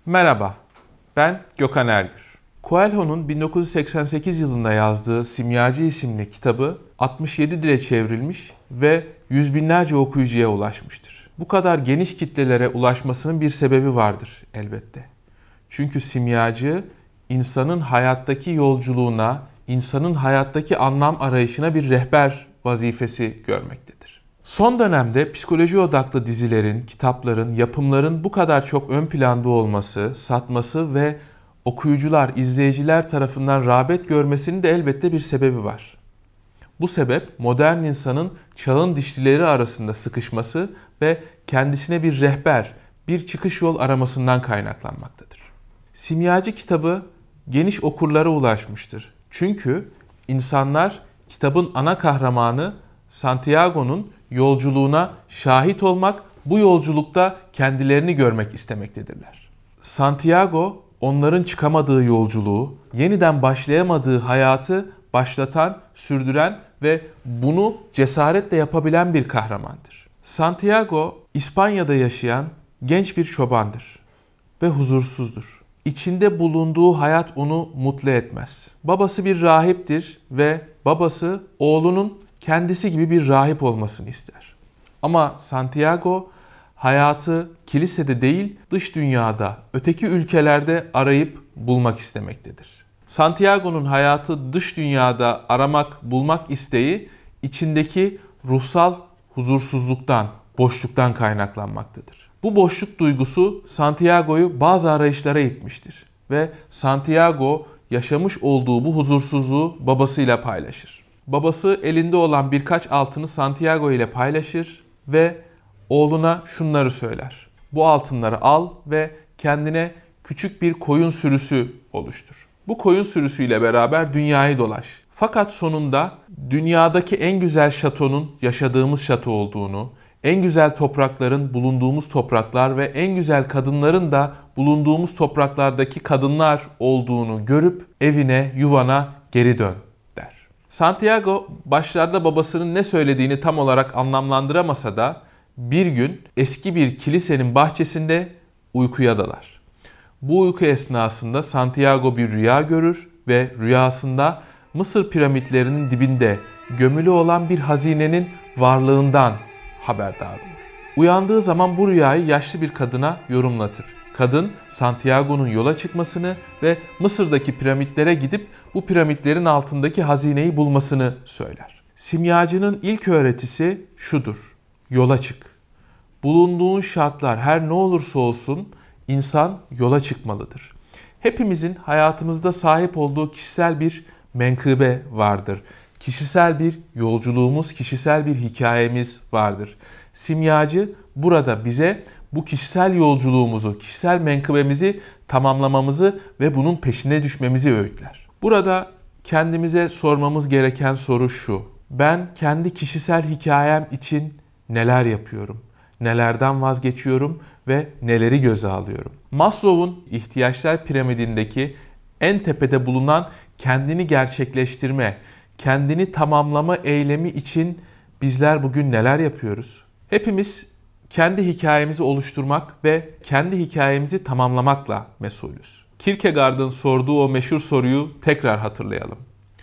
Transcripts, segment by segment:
Merhaba, ben Gökhan Ergür. Coelho'nun 1988 yılında yazdığı Simyacı isimli kitabı 67 dile çevrilmiş ve yüz binlerce okuyucuya ulaşmıştır. Bu kadar geniş kitlelere ulaşmasının bir sebebi vardır elbette. Çünkü simyacı, insanın hayattaki yolculuğuna, insanın hayattaki anlam arayışına bir rehber vazifesi görmektedir. Son dönemde psikoloji odaklı dizilerin, kitapların, yapımların bu kadar çok ön planda olması, satması ve okuyucular, izleyiciler tarafından rağbet görmesinin de elbette bir sebebi var. Bu sebep modern insanın çağın dişlileri arasında sıkışması ve kendisine bir rehber, bir çıkış yol aramasından kaynaklanmaktadır. Simyacı kitabı geniş okurlara ulaşmıştır. Çünkü insanlar kitabın ana kahramanı Santiago'nun yolculuğuna şahit olmak, bu yolculukta kendilerini görmek istemektedirler. Santiago, onların çıkamadığı yolculuğu, yeniden başlayamadığı hayatı başlatan, sürdüren ve bunu cesaretle yapabilen bir kahramandır. Santiago, İspanya'da yaşayan genç bir çobandır ve huzursuzdur. İçinde bulunduğu hayat onu mutlu etmez. Babası bir rahiptir ve babası oğlunun kendisi gibi bir rahip olmasını ister. Ama Santiago hayatı kilisede değil, dış dünyada, öteki ülkelerde arayıp bulmak istemektedir. Santiago'nun hayatı dış dünyada aramak, bulmak isteği içindeki ruhsal huzursuzluktan, boşluktan kaynaklanmaktadır. Bu boşluk duygusu Santiago'yu bazı arayışlara itmiştir ve Santiago yaşamış olduğu bu huzursuzluğu babasıyla paylaşır. Babası elinde olan birkaç altını Santiago ile paylaşır ve oğluna şunları söyler: bu altınları al ve kendine küçük bir koyun sürüsü oluştur. Bu koyun sürüsüyle beraber dünyayı dolaş. Fakat sonunda dünyadaki en güzel şatonun yaşadığımız şato olduğunu, en güzel toprakların bulunduğumuz topraklar ve en güzel kadınların da bulunduğumuz topraklardaki kadınlar olduğunu görüp evine, yuvana geri dön der. Santiago başlarda babasının ne söylediğini tam olarak anlamlandıramasa da bir gün eski bir kilisenin bahçesinde uykuya dalar. Bu uyku esnasında Santiago bir rüya görür ve rüyasında Mısır piramitlerinin dibinde gömülü olan bir hazinenin varlığından haberdar olur. Uyandığı zaman bu rüyayı yaşlı bir kadına yorumlatır. Kadın Santiago'nun yola çıkmasını ve Mısır'daki piramitlere gidip bu piramitlerin altındaki hazineyi bulmasını söyler. Simyacının ilk öğretisi şudur: yola çık. Bulunduğun şartlar her ne olursa olsun insan yola çıkmalıdır. Hepimizin hayatımızda sahip olduğu kişisel bir menkıbe vardır. Kişisel bir yolculuğumuz, kişisel bir hikayemiz vardır. Simyacı burada bize bu kişisel yolculuğumuzu, kişisel menkıbemizi tamamlamamızı ve bunun peşine düşmemizi öğütler. Burada kendimize sormamız gereken soru şu: ben kendi kişisel hikayem için neler yapıyorum? Nelerden vazgeçiyorum ve neleri göze alıyorum? Maslow'un ihtiyaçlar piramidindeki en tepede bulunan kendini gerçekleştirme, kendini tamamlama eylemi için bizler bugün neler yapıyoruz? Hepimiz kendi hikayemizi oluşturmak ve kendi hikayemizi tamamlamakla mesulüz. Kierkegaard'ın sorduğu o meşhur soruyu tekrar hatırlayalım.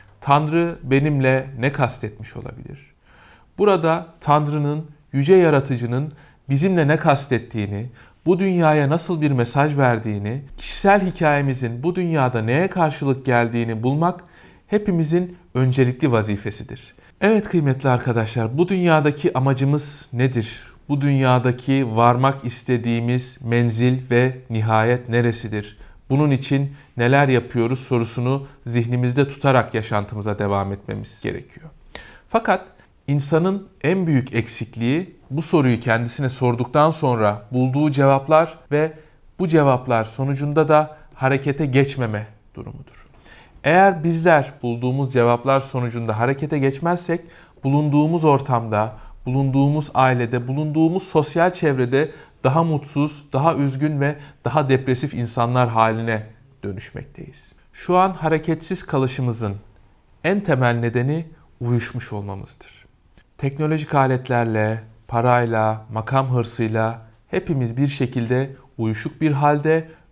Tanrı benimle ne kastetmiş olabilir? Burada Tanrı'nın, yüce yaratıcının bizimle ne kastettiğini, bu dünyaya nasıl bir mesaj verdiğini, kişisel hikayemizin bu dünyada neye karşılık geldiğini bulmak hepimizin öncelikli vazifesidir. Evet kıymetli arkadaşlar, bu dünyadaki amacımız nedir? Bu dünyadaki varmak istediğimiz menzil ve nihayet neresidir? Bunun için neler yapıyoruz sorusunu zihnimizde tutarak yaşantımıza devam etmemiz gerekiyor. Fakat insanın en büyük eksikliği bu soruyu kendisine sorduktan sonra bulduğu cevaplar ve bu cevaplar sonucunda da harekete geçmeme durumudur. Eğer bizler bulduğumuz cevaplar sonucunda harekete geçmezsek bulunduğumuz ortamda, bulunduğumuz ailede, bulunduğumuz sosyal çevrede daha mutsuz, daha üzgün ve daha depresif insanlar haline dönüşmekteyiz. Şu an hareketsiz kalışımızın en temel nedeni uyuşmuş olmamızdır. Teknolojik aletlerle, parayla, makam hırsıyla hepimiz bir şekilde uyuşuk bir halde,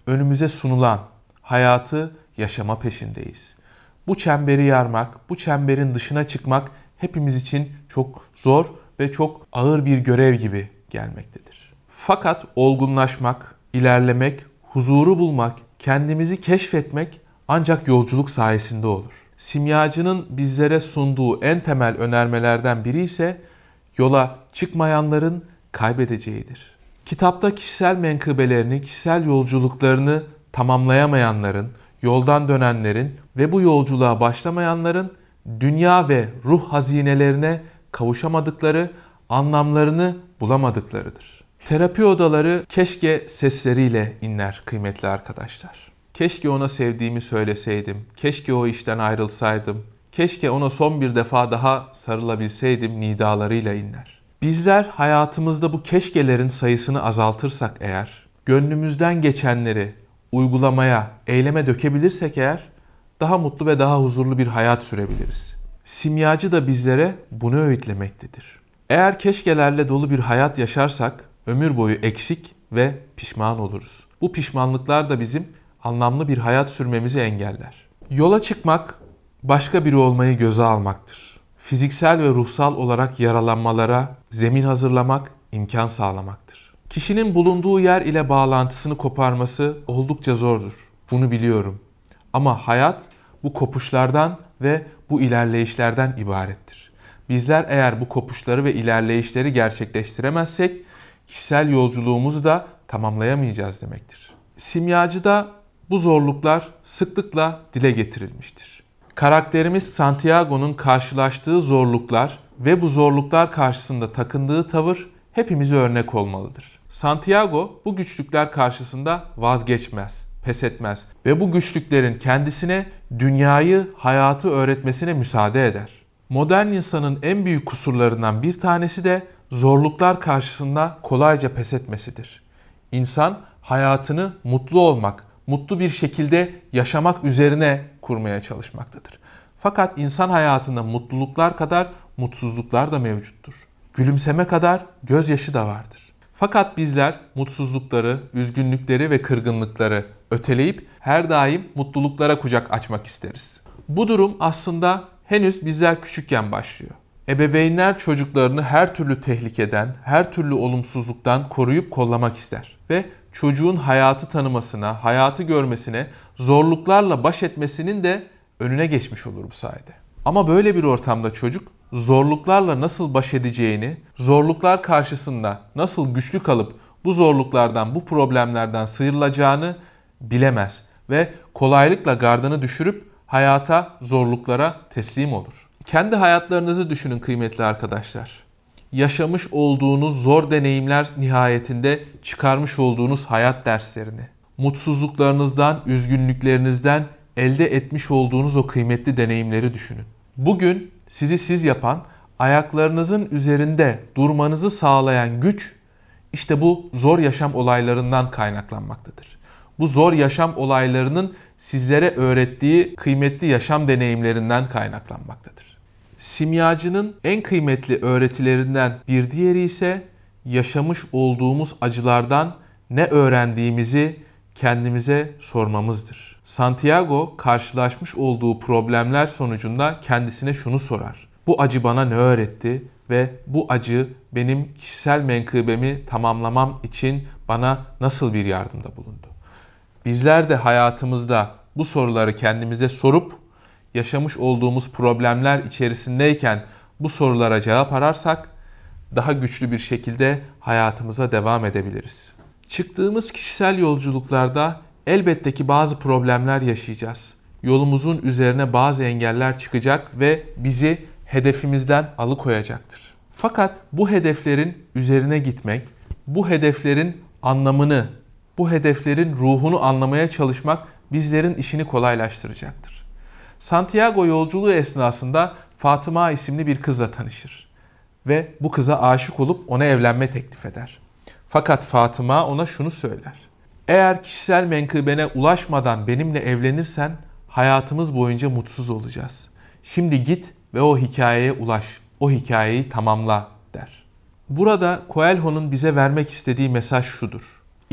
önümüze sunulan hayatı yaşama peşindeyiz. Bu çemberi yarmak, bu çemberin dışına çıkmak hepimiz için çok zor ve çok ağır bir görev gibi gelmektedir. Fakat olgunlaşmak, ilerlemek, huzuru bulmak, kendimizi keşfetmek ancak yolculuk sayesinde olur. Simyacının bizlere sunduğu en temel önermelerden biri ise yola çıkmayanların kaybedeceğidir. Kitapta kişisel menkıbelerini, kişisel yolculuklarını tamamlayamayanların, yoldan dönenlerin ve bu yolculuğa başlamayanların dünya ve ruh hazinelerine kavuşamadıkları, anlamlarını bulamadıklarıdır. Terapi odaları keşke sesleriyle inler kıymetli arkadaşlar. Keşke ona sevdiğimi söyleseydim, keşke o işten ayrılsaydım, keşke ona son bir defa daha sarılabilseydim nidalarıyla inler. Bizler hayatımızda bu keşkelerin sayısını azaltırsak eğer, gönlümüzden geçenleri uygulamaya, eyleme dökebilirsek eğer, daha mutlu ve daha huzurlu bir hayat sürebiliriz. Simyacı da bizlere bunu öğütlemektedir. Eğer keşkelerle dolu bir hayat yaşarsak, ömür boyu eksik ve pişman oluruz. Bu pişmanlıklar da bizim anlamlı bir hayat sürmemizi engeller. Yola çıkmak, başka biri olmayı göze almaktır. Fiziksel ve ruhsal olarak yaralanmalara zemin hazırlamak, imkan sağlamaktır. Kişinin bulunduğu yer ile bağlantısını koparması oldukça zordur. Bunu biliyorum. Ama hayat bu kopuşlardan ve bu ilerleyişlerden ibarettir. Bizler eğer bu kopuşları ve ilerleyişleri gerçekleştiremezsek, kişisel yolculuğumuzu da tamamlayamayacağız demektir. Simyacıda bu zorluklar sıklıkla dile getirilmiştir. Karakterimiz Santiago'nun karşılaştığı zorluklar ve bu zorluklar karşısında takındığı tavır hepimize örnek olmalıdır. Santiago bu güçlükler karşısında vazgeçmez, pes etmez ve bu güçlüklerin kendisine dünyayı, hayatı öğretmesine müsaade eder. Modern insanın en büyük kusurlarından bir tanesi de zorluklar karşısında kolayca pes etmesidir. İnsan hayatını mutlu olmak, mutlu bir şekilde yaşamak üzerine kurmaya çalışmaktadır. Fakat insan hayatında mutluluklar kadar mutsuzluklar da mevcuttur. Gülümseme kadar gözyaşı da vardır. Fakat bizler mutsuzlukları, üzgünlükleri ve kırgınlıkları öteleyip her daim mutluluklara kucak açmak isteriz. Bu durum aslında henüz bizler küçükken başlıyor. Ebeveynler çocuklarını her türlü tehlikeden, her türlü olumsuzluktan koruyup kollamak ister ve çocuğun hayatı tanımasına, hayatı görmesine, zorluklarla baş etmesinin de önüne geçmiş olur bu sayede. Ama böyle bir ortamda çocuk zorluklarla nasıl baş edeceğini, zorluklar karşısında nasıl güçlü kalıp bu zorluklardan, bu problemlerden sıyrılacağını bilemez ve kolaylıkla gardını düşürüp hayata, zorluklara teslim olur. Kendi hayatlarınızı düşünün kıymetli arkadaşlar. Yaşamış olduğunuz zor deneyimler nihayetinde çıkarmış olduğunuz hayat derslerini, mutsuzluklarınızdan, üzgünlüklerinizden elde etmiş olduğunuz o kıymetli deneyimleri düşünün. Bugün sizi siz yapan, ayaklarınızın üzerinde durmanızı sağlayan güç, işte bu zor yaşam olaylarından kaynaklanmaktadır. Bu zor yaşam olaylarının sizlere öğrettiği kıymetli yaşam deneyimlerinden kaynaklanmaktadır. Simyacının en kıymetli öğretilerinden bir diğeri ise yaşamış olduğumuz acılardan ne öğrendiğimizi kendimize sormamızdır. Santiago karşılaşmış olduğu problemler sonucunda kendisine şunu sorar: bu acı bana ne öğretti ve bu acı benim kişisel menkıbemi tamamlamam için bana nasıl bir yardımda bulundu? Bizler de hayatımızda bu soruları kendimize sorup yaşamış olduğumuz problemler içerisindeyken bu sorulara cevap ararsak daha güçlü bir şekilde hayatımıza devam edebiliriz. Çıktığımız kişisel yolculuklarda elbette ki bazı problemler yaşayacağız. Yolumuzun üzerine bazı engeller çıkacak ve bizi hedefimizden alıkoyacaktır. Fakat bu hedeflerin üzerine gitmek, bu hedeflerin anlamını, bu hedeflerin ruhunu anlamaya çalışmak bizlerin işini kolaylaştıracaktır. Santiago yolculuğu esnasında Fatıma isimli bir kızla tanışır ve bu kıza aşık olup ona evlenme teklif eder. Fakat Fatıma ona şunu söyler: eğer kişisel menkıbene ulaşmadan benimle evlenirsen hayatımız boyunca mutsuz olacağız. Şimdi git ve o hikayeye ulaş, o hikayeyi tamamla der. Burada Coelho'nun bize vermek istediği mesaj şudur: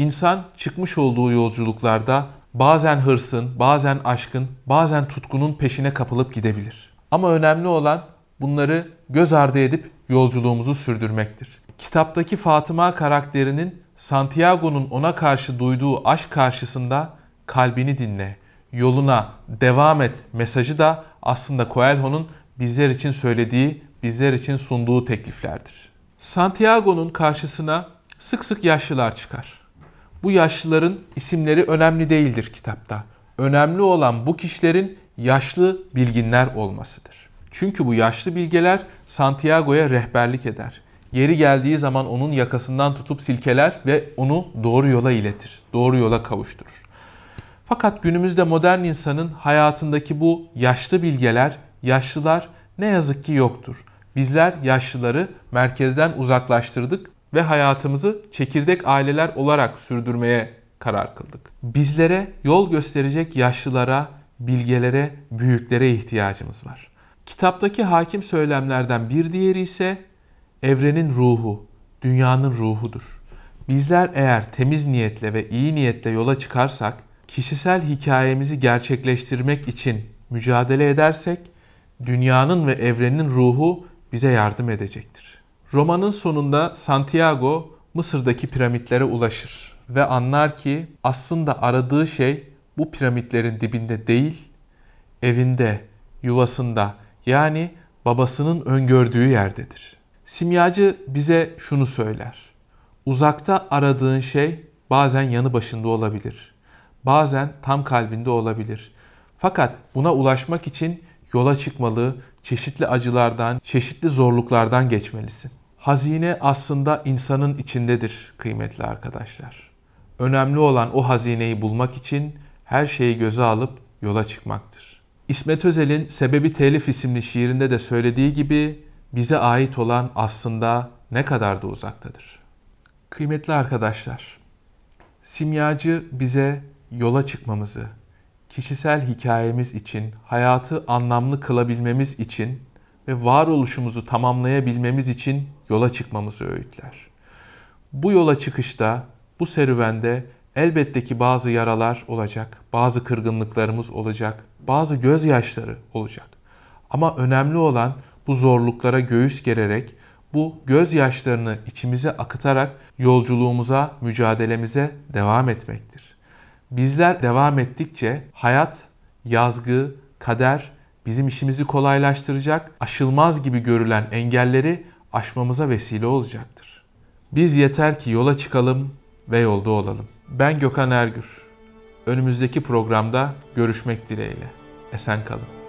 İnsan çıkmış olduğu yolculuklarda bazen hırsın, bazen aşkın, bazen tutkunun peşine kapılıp gidebilir. Ama önemli olan bunları göz ardı edip yolculuğumuzu sürdürmektir. Kitaptaki Fatıma karakterinin Santiago'nun ona karşı duyduğu aşk karşısında kalbini dinle, yoluna devam et mesajı da aslında Coelho'nun bizler için söylediği, bizler için sunduğu tekliflerdir. Santiago'nun karşısına sık sık yaşlılar çıkar. Bu yaşlıların isimleri önemli değildir kitapta. Önemli olan bu kişilerin yaşlı bilginler olmasıdır. Çünkü bu yaşlı bilgeler Santiago'ya rehberlik eder. Yeri geldiği zaman onun yakasından tutup silkeler ve onu doğru yola iletir, doğru yola kavuşturur. Fakat günümüzde modern insanın hayatındaki bu yaşlı bilgeler, yaşlılar ne yazık ki yoktur. Bizler yaşlıları merkezden uzaklaştırdık ve hayatımızı çekirdek aileler olarak sürdürmeye karar kıldık. Bizlere yol gösterecek yaşlılara, bilgelere, büyüklere ihtiyacımız var. Kitaptaki hakim söylemlerden bir diğeri ise evrenin ruhu, dünyanın ruhudur. Bizler eğer temiz niyetle ve iyi niyetle yola çıkarsak, kişisel hikayemizi gerçekleştirmek için mücadele edersek, dünyanın ve evrenin ruhu bize yardım edecektir. Romanın sonunda Santiago Mısır'daki piramitlere ulaşır ve anlar ki aslında aradığı şey bu piramitlerin dibinde değil, evinde, yuvasında yani babasının öngördüğü yerdedir. Simyacı bize şunu söyler. Uzakta aradığın şey bazen yanı başında olabilir. Bazen tam kalbinde olabilir. Fakat buna ulaşmak için yola çıkmalı, çeşitli acılardan, çeşitli zorluklardan geçmelisin. Hazine aslında insanın içindedir kıymetli arkadaşlar. Önemli olan o hazineyi bulmak için her şeyi göze alıp yola çıkmaktır. İsmet Özel'in Sebebi Telif isimli şiirinde de söylediği gibi bize ait olan aslında ne kadar da uzaktadır. Kıymetli arkadaşlar, simyacı bize yola çıkmamızı, kişisel hikayemiz için, hayatı anlamlı kılabilmemiz için ve varoluşumuzu tamamlayabilmemiz için yola çıkmamızı öğütler. Bu yola çıkışta, bu serüvende elbette ki bazı yaralar olacak, bazı kırgınlıklarımız olacak, bazı gözyaşları olacak. Ama önemli olan bu zorluklara göğüs gererek, bu gözyaşlarını içimize akıtarak yolculuğumuza, mücadelemize devam etmektir. Bizler devam ettikçe hayat, yazgı, kader bizim işimizi kolaylaştıracak, aşılmaz gibi görülen engelleri aşmamıza vesile olacaktır. Biz yeter ki yola çıkalım ve yolda olalım. Ben Gökhan Ergür. Önümüzdeki programda görüşmek dileğiyle. Esen kalın.